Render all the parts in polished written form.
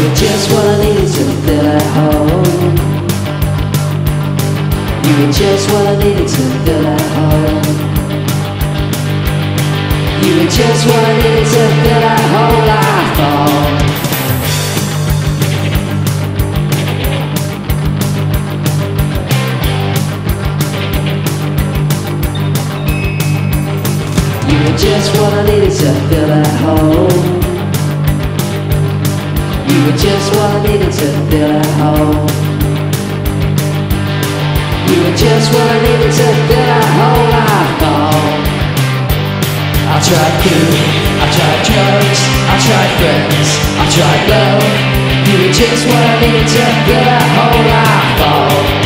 were just what I needed to feel at home. You were just what I needed to feel at home. You were just what I needed to feel at home. I thought you were just what I needed to feel at home. You were just what I needed to feel at home. You were just what I needed to feel at home. I thought I tried food, I tried drugs, I tried friends, I tried love. You were just what I needed to feel at home. I thought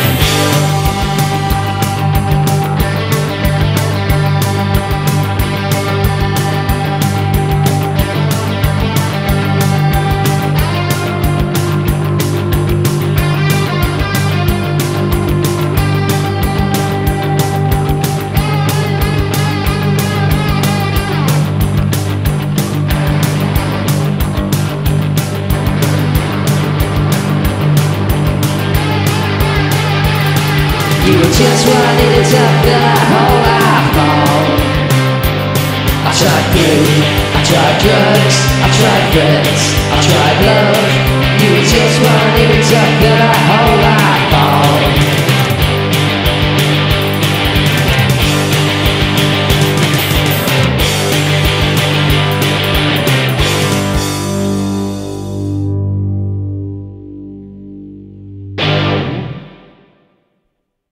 you were just what I needed to feel at home. I thought I tried food, I tried drugs, I tried friends, I tried love. You were just what I needed to feel at home. I thought